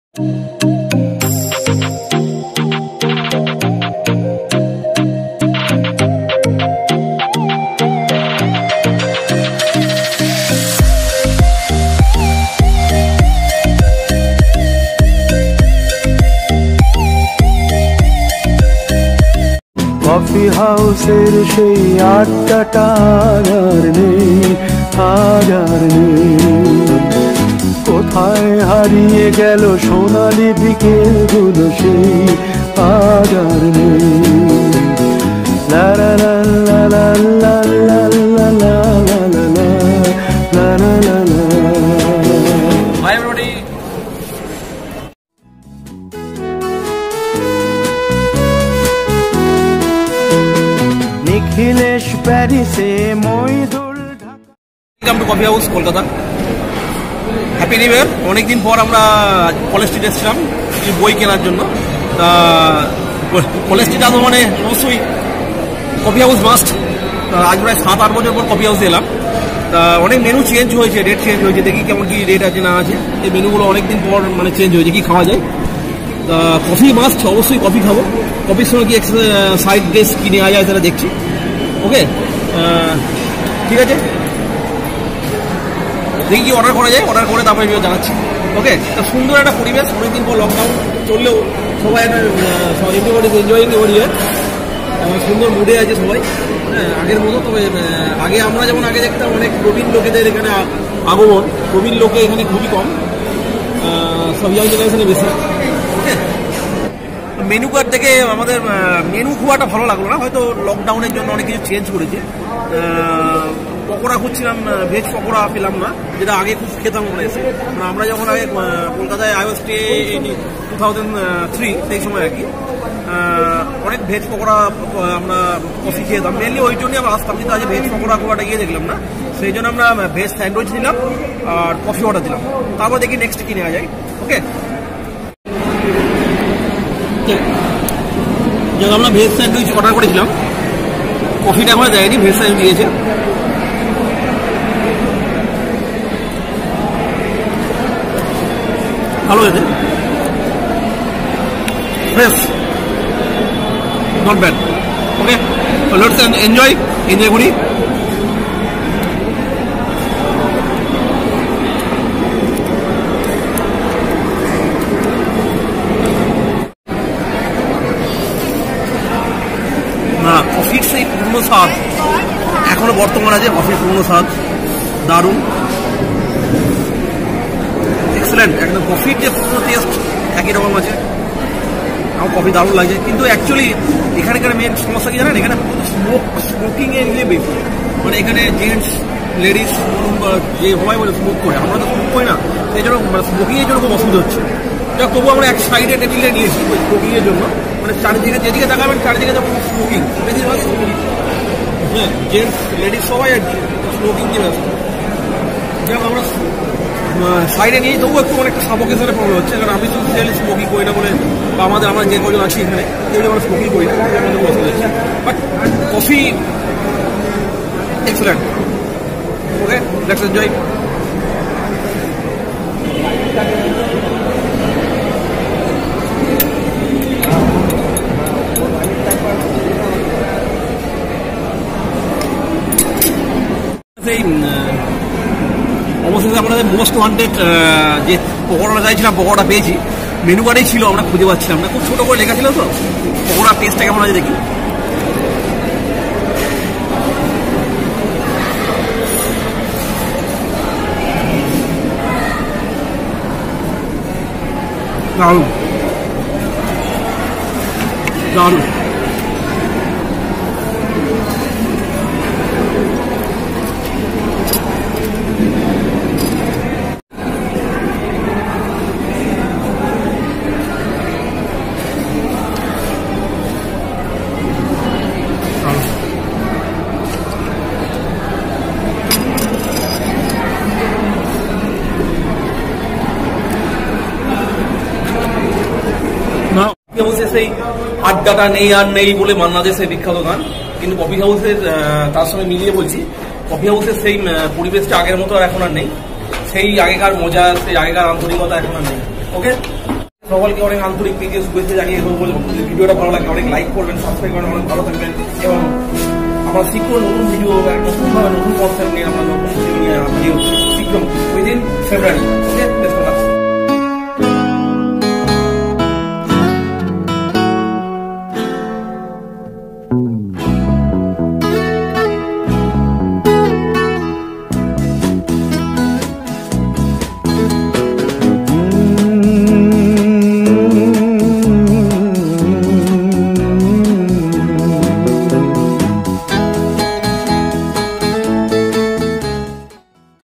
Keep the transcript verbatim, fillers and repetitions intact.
Coffee হাউসের সেই আড্ডাটা আর নেই, আর নেই। কোথায় হারিয়ে গেল সোনালি বিকেল গুলো সেই আর নেই। লা লা লা লা লা লা লা লা লা লা লা লা লা। Hi everybody. নিখিলেশ প্যারিসে Moidul Dhaka. Welcome to coffee house Kolkata. Happy new year. অনেকদিন পর আমরা কলেজ স্ট্রিট এসেছিলাম কিছু বই কেনার জন্য। তা কলেজ স্ট্রিট আসবো মানে অবশ্যই কফি হাউস মাস্ট। আজ প্রায় সাত আট বছর পর কফি হাউসে এলাম। তা অনেক মেনু চেঞ্জ হয়েছে, রেট চেঞ্জ হয়েছে, দেখি কেমন কি রেট আছে না আছে। এই মেনুগুলো অনেকদিন পর মানে চেঞ্জ হয়েছে, কি খাওয়া যায়। তা কফি মাস্ট, অবশ্যই কফি খাবো। কফির সঙ্গে কি সাইড ডিশ কি নেওয়া যায় সেটা দেখছি। ওকে, ঠিক আছে, দেখি কি অর্ডার করা যায়। অর্ডার করে তারপরে জানাচ্ছি। ওকে, তা সুন্দর একটা পরিবেশ। অনেকদিন পর লকডাউন চললেও সবাই একটা everybody is enjoying every year. সুন্দর মুডে আছে সবাই। হ্যাঁ, আগের মতো। তবে আগে আমরা যেমন আগে দেখতাম অনেক প্রবীণ লোকেদের এখানে আগমন, প্রবীণ লোকে এখানে খুবই কম, সব ইয়াং জেনারেশনে বেশি। ওকে, মেনু কার্ড থেকে আমাদের মেনু খুব একটা ভালো লাগলো না, হয়তো লকডাউনের জন্য অনেক কিছু চেঞ্জ করেছে। পকোড়া খুঁজছিলাম, ভেজ পকোড়া পেলাম না, যেটা আগে খুব খেতাম মনে এসে। আমরা যখন আগে কলকাতায় I was stay in two thousand three সেই সময় আর কি অনেক ভেজ পকোড়া আমরা কফি খেতাম। মেনলি ওই জন্যই আমরা আসতাম, কিন্তু আজ ভেজ পকোড়া খুব একটা গিয়ে দেখলাম না। সেই জন্য আমরা ভেজ স্যান্ডউইচ নিলাম আর কফি অর্ডার দিলাম। তারপর দেখি নেক্সট কি নেওয়া যায়। ওকে, যখন আমরা ভেজ স্যান্ডউইচ অর্ডার করেছিলাম, কফিটা আমরা দেয়নি, ভেজ স্যান্ডউইচ দিয়েছে। ভালো হয়েছে, fresh, not bad. Okay, let's enjoy enjoy করি। না, কফির সেই পুরনো স্বাদ এখনো বর্তমান আছে। কফির পুরনো স্বাদ দারুণ, এক্সেলেন্ট একদম। কফির যে পুরনো টেস্ট একই রকম আছে। আমার কফি দারুণ লাগছে। কিন্তু অ্যাকচুয়ালি এখানকার মেন সমস্যা কি জানেন, এখানে স্মোক স্মোকিং এর ইয়ে বেশি। মানে এখানে জেন্টস লেডিস যে সবাই বলে স্মোক করে, আমরা তো স্মোক করি না, সেই জন্য স্মোকিং এর জন্য খুব অসুবিধা হচ্ছে। যাক, তবু আমরা এক সাইডে টেবিলে নিয়েছি ওই স্মোকিং এর জন্য। মানে চারিদিকে যেদিকে তাকাবেন চারিদিকে তো স্মোকিং, বেশিরভাগই স্মোকিং। হ্যাঁ, জেন্টস লেডিস সবাই আর কি স্মোকিং দিয়ে ব্যস্ত। যাক, আমরা সাইডে নিয়ে তবু একটু অনেকটা সাফোকেশনের প্রবলেম হচ্ছে, কারণ আমি স্পেশালি স্মোকিং করি না বলে, বা আমাদের আমরা যে কজন আছি এখানে কেউ আমরা স্মোকিং করি না, আমাদের অসুবিধা হচ্ছে। But coffee excellent. Okay, let's enjoy. সেই অবশেষে আমাদের মোস্ট ওয়ান্টেড যে পকোড়াটা চাইছিলাম, পকোড়া পেয়েছি। মেনু কার্ডেই ছিল, আমরা খুঁজে পাচ্ছিলাম না, খুব ছোটো করে লেখা ছিল তো। পকোড়া টেস্টটা কেমন আছে দেখি। দারুণ দারুণ। সেই আড্ডাটা নেই আর নেই বলে বাংলাদেশের বিখ্যাত গান, কিন্তু কফি হাউসের তার সঙ্গে মিলিয়ে বলছি, কফি হাউসের সেই পরিবেশটা আগের মতো আর এখন আর নেই। সেই আগেকার মজা, সেই আগেকার আন্তরিকতা এখন আর নেই। ওকে। সকলকে অনেক আন্তরিক প্রীতি শুভেচ্ছা জানিয়ে ভিডিওটা ভালো লাগে অনেক লাইক করবেন, সাবস্ক্রাইব করবেন, অনেক ভালো থাকবেন এবং আমরা শিখবো নতুন ভিডিও নতুনভাবে নতুন কনসেপ্ট নিয়ে আমরা নতুন ভিডিও নিয়ে ভিডিও শিখবো উইদিন ফেব্রুয়ারি। ওকে।